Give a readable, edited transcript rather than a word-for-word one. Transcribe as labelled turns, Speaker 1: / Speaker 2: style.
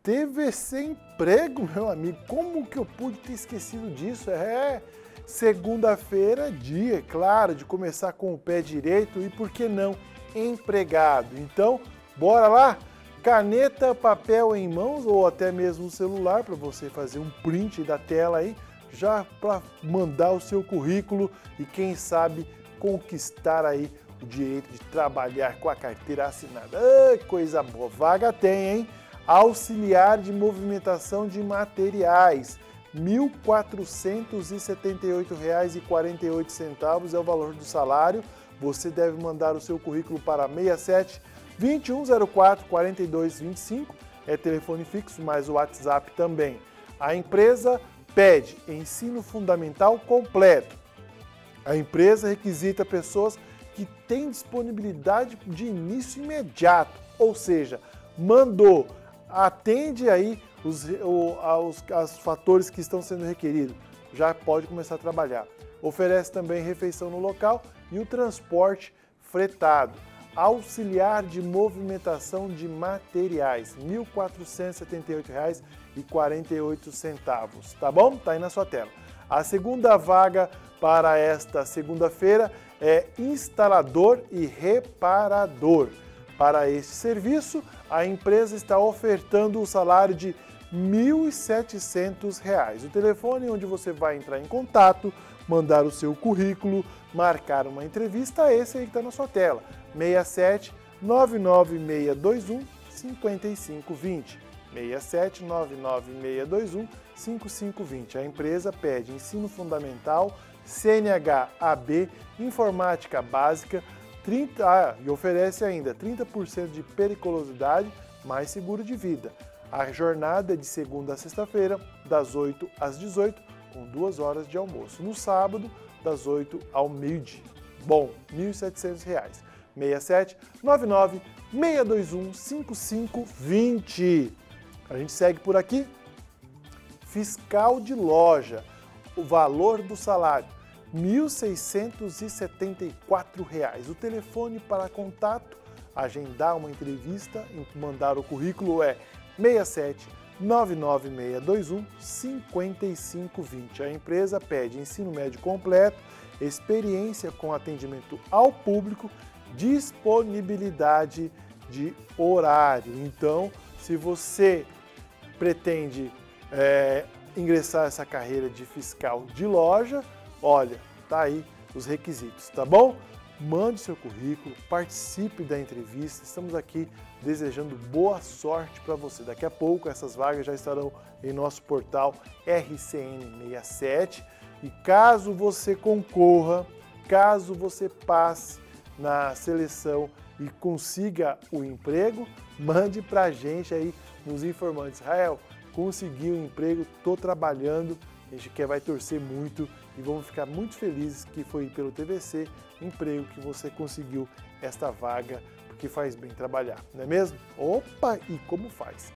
Speaker 1: TVC Emprego, meu amigo, como que eu pude ter esquecido disso? Segunda-feira, dia, claro, de começar com o pé direito e, por que não, empregado. Então, bora lá? Caneta, papel em mãos ou até mesmo o celular para você fazer um print da tela aí, já para mandar o seu currículo e quem sabe conquistar aí o direito de trabalhar com a carteira assinada. Coisa boa, vaga tem, hein? Auxiliar de movimentação de materiais, R$ 1.478,48 é o valor do salário. Você deve mandar o seu currículo para 67 2104 4225, é telefone fixo, mais o WhatsApp também. A empresa pede ensino fundamental completo. A empresa requisita pessoas que têm disponibilidade de início imediato, ou seja, mandou, atende aí aos fatores que estão sendo requeridos, já pode começar a trabalhar. Oferece também refeição no local e o transporte fretado. Auxiliar de movimentação de materiais, R$ 1.478,48, tá bom? Tá aí na sua tela. A segunda vaga para esta segunda-feira é instalador e reparador. Para este serviço, a empresa está ofertando o salário de R$ 1.700. O telefone onde você vai entrar em contato, mandar o seu currículo, marcar uma entrevista, esse aí que está na sua tela, 67 99621 5520. 67 99621 5520. A empresa pede ensino fundamental, CNH AB, informática básica, e oferece ainda 30% de periculosidade mais seguro de vida. A jornada é de segunda a sexta-feira, das 8 às 18, com 2 horas de almoço. No sábado, das 8 ao meio-dia. Bom, R$ 1.700. 67 99 621 5520. A gente segue por aqui. Fiscal de loja. O valor do salário, R$ 1.674. O telefone para contato, agendar uma entrevista, mandar o currículo é 67 99621 5520. A empresa pede ensino médio completo, experiência com atendimento ao público, disponibilidade de horário. Então, se você pretende ingressar essa carreira de fiscal de loja, olha, tá aí os requisitos, tá bom? Mande seu currículo, participe da entrevista, estamos aqui desejando boa sorte para você. Daqui a pouco essas vagas já estarão em nosso portal RCN67 e caso você concorra, caso você passe na seleção e consiga o emprego, mande para a gente aí nos informantes. Israel, consegui um emprego, estou trabalhando, a gente vai torcer muito e vamos ficar muito felizes que foi pelo TVC Emprego que você conseguiu esta vaga, porque faz bem trabalhar, não é mesmo? Opa, e como faz?